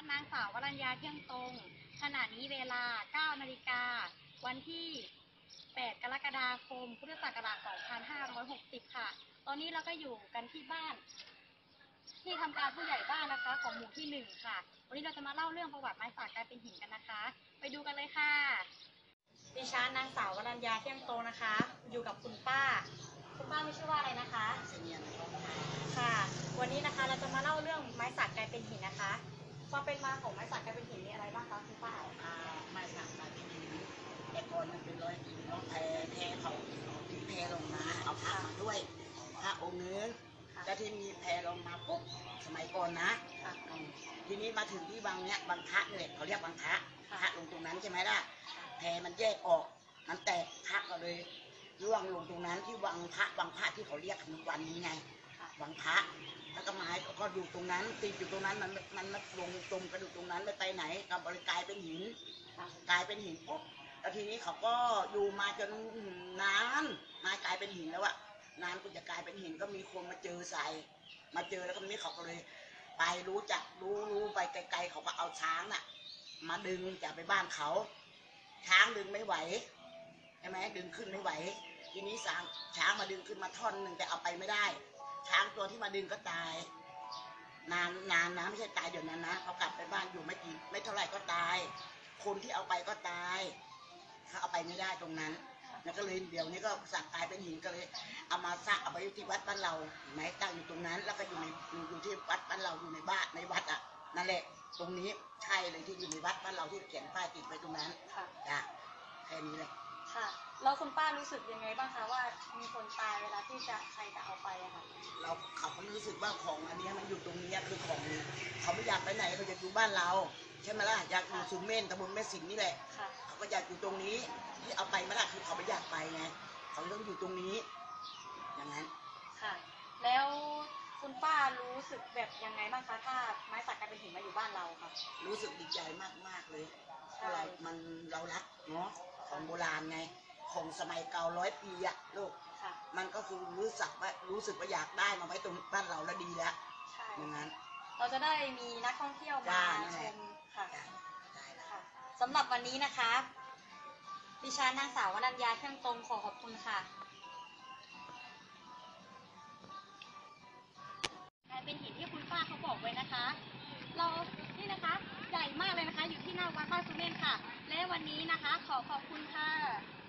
นางสาววรัญญาเที่ยงตรงขณะนี้เวลา 9 นาฬิกาวันที่ 8 กรกฎาคม พุทธศักราช 2560 ค่ะ ตอนนี้เราก็อยู่กันที่บ้านที่ทำการผู้ใหญ่บ้านนะคะของหมู่ที่ 1 ค่ะ วันนี้เราจะมาเล่าเรื่องประวัติไม้สักกลายเป็นหินกันนะคะ ไปดูกันเลยค่ะ ดิฉันนางสาววรัญญาเที่ยงตรงนะคะ อยู่กับคุณป้าไม่ชื่อว่าอะไรนะคะค่ะ วันนี้นะคะเราจะมาเล่าเรื่องไม้สักกลายเป็นหินนะคะความเป็นมาของไม้สักกลายเป็นหินมีอะไรบ้างคะคุณป้าไม้สักกลายเป็นหินแต่ก่อนมันเป็นร้อยปีเนาะแพเขาทิ้งแพลงมาเอาพระมาด้วยพระองค์นึงแล้วที่มีแพลงมาปุ๊บสมัยก่อนนะทีนี้มาถึงที่บางเนี้ยบางพระเนี่ยเขาเรียกบางพระลงตรงนั้นใช่ไหมล่ะแพมันแยกออกมันแตกพระก็เลยร่วงลงตรงนั้นที่วังพระที่เขาเรียกวันนี้ไงวังพระแล้วก็ไม้ก็อยู่ตรงนั้นติดอยู่ตรงนั้นมันลงจมกระดูกตรงนั้นไปไหนก็บริกลายเป็นหินปุ๊บแล้วทีนี้เขาก็อยู่มาจนนานมากลายเป็นหินแล้วอะนานก็จะกลายเป็นหินก็มีคนมาเจอแล้วก็นี้เขาก็เลยไปรู้ไปไกลๆเขาก็เอาช้างน่ะมาดึงจากไปบ้านเขาช้างดึงไม่ไหวใช่ไหมดึงขึ้นไม่ไหวทีนี้ช้างมาดึงขึ้นมาท่อนหนึ่งแต่เอาไปไม่ได้ช้างตัวที่มาดึงก็ตายนานนะไม่ใช่ตายเดี๋ยวนั้นนะเขากลับไปบ้านอยู่ไม่เท่าไหร่ก็ตายคนที่เอาไปก็ตายเขาเอาไปไม่ได้ตรงนั้นแล้วก็เลยเดี๋ยวนี้ก็สักกลายเป็นหินก็เลยเอามาสักเอาไปที่วัดบ้านเราไหนตั้งอยู่ตรงนั้นแล้วก็อยู่ที่วัดบ้านเราอยู่ในวัดอ่ะนั่นแหละตรงนี้ใช่เลยที่อยู่ในวัดบ้านเราที่เขียนป้ายติดไว้ตรงนั้นจ้ะแค่นี้เลยค่ะแล้วคุณป้ารู้สึกยังไงบ้างคะว่ามีคนตายเวลาที่ใครจะเอาไปอะค่ะเขาก็รู้สึกว่าของอันนี้มันอยู่ตรงนี้คือของเขาไม่อยากไปไหนเขาจะอยู่บ้านเราใช่ไหมล่ะอยากอยู่สุเมนตำบลแม่สิงห์นี่แหละเขาก็อยากอยู่ตรงนี้ที่เอาไปไม่ได้คือเขาไม่อยากไปไงเขาต้องอยู่ตรงนี้อย่างนั้นค่ะแล้วคุณป้ารู้สึกแบบยังไงบ้างคะถ้าไม้สักกลายเป็นหินมาอยู่บ้านเราค่ะรู้สึกดีใจมากเลยเพราะเรารักเนาะของโบราณไงของสมัยเก่า100 ปีอะลูกมันก็คือรู้สึกว่าอยากได้มาไว้ตรงบ้านเราแล้วดีแล้วอย่างนั้นเราจะได้มีนักท่องเที่ยวมาชมค่ะสำหรับวันนี้นะคะดิฉันนางสาววรัญญาเที่ยงตรงขอขอบคุณค่ะกลายเป็นหินที่คุณป้าเขาบอกไว้นะคะนี่นะคะใหญ่มากเลยนะคะอยู่ที่หน้าวัดบ้านสุเมนค่ะและวันนี้นะคะขอบคุณค่ะ